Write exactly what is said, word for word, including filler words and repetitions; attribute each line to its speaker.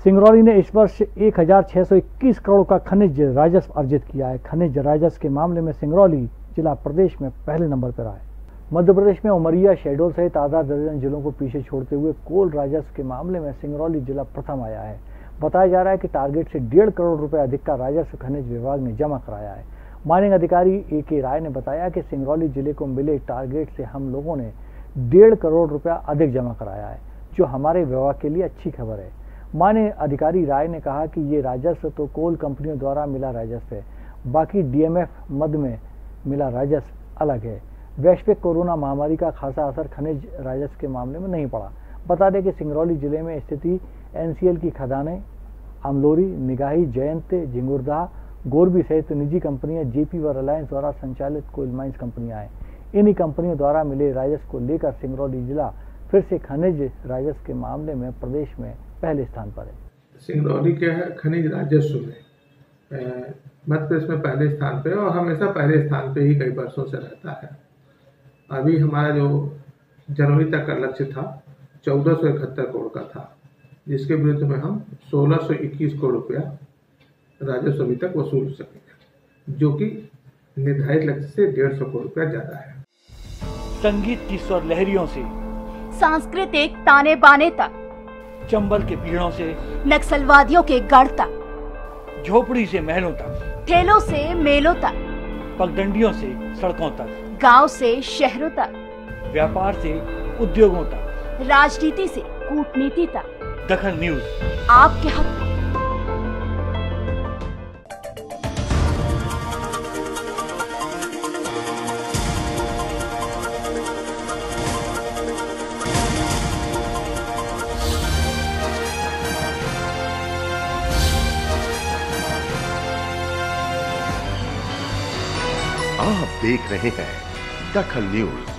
Speaker 1: सिंगरौली ने इस वर्ष एक हज़ार छह सौ इक्कीस करोड़ का खनिज राजस्व अर्जित किया है। खनिज राजस्व के मामले में सिंगरौली जिला प्रदेश में पहले नंबर पर आया है। मध्य प्रदेश में उमरिया, शहडोल सहित आधा दर्जन जिलों को पीछे छोड़ते हुए कोल राजस्व के मामले में सिंगरौली जिला प्रथम आया है। बताया जा रहा है कि टारगेट से डेढ़ करोड़ रुपए अधिक का राजस्व खनिज विभाग ने जमा कराया है। माइनिंग अधिकारी ए के राय ने बताया कि सिंगरौली जिले को मिले टारगेट से हम लोगों ने डेढ़ करोड़ रुपया अधिक जमा कराया है, जो हमारे विभाग के लिए अच्छी खबर है। माइनिंग अधिकारी राय ने कहा कि ये राजस्व तो कोल कंपनियों द्वारा मिला राजस्व है, बाकी डीएमएफ मद में मिला राजस्व अलग है। वैश्विक कोरोना महामारी का खासा असर खनिज राजस्व के मामले में नहीं पड़ा। बता दें कि सिंगरौली जिले में स्थिति एनसीएल की खदानें अमलोरी, निगाही, जयंत, झिंगुरदाह, गोरबी सहित निजी कंपनियां जेपी व रिलायंस द्वारा संचालित कोल माइंस कंपनियां हैं। इन्हीं कंपनियों द्वारा मिले राजस्व को लेकर सिंगरौली जिला फिर से खनिज राजस्व के मामले में प्रदेश में पहले स्थान पर है।
Speaker 2: सिंगरौली के खनिज राजस्व में मध्य प्रदेश में पहले स्थान पे और हमेशा पहले स्थान पे ही कई वर्षों से रहता है। अभी हमारा जो जनवरी तक का लक्ष्य था चौदह सौ इकहत्तर करोड़ का था, जिसके विरुद्ध में हम सोलह सौ इक्कीस करोड़ रुपया राजस्व अभी तक वसूल सके, जो कि निर्धारित लक्ष्य से डेढ़ सौ करोड़ रुपया ज्यादा है।
Speaker 1: संगीत की स्वर लहरियों से
Speaker 3: सांस्कृतिक ताने बाने तक,
Speaker 1: चंबल के पीड़ों से
Speaker 3: नक्सलवादियों के गढ़ तक,
Speaker 1: झोपड़ी से महलों तक,
Speaker 3: ठेलों से मेलों तक,
Speaker 1: पगडंडियों से सड़कों तक,
Speaker 3: गांव से शहरों तक,
Speaker 1: व्यापार से उद्योगों तक,
Speaker 3: राजनीति से कूटनीति तक,
Speaker 1: दखन न्यूज
Speaker 3: आपके हक में।
Speaker 4: आप देख रहे हैं दखन न्यूज।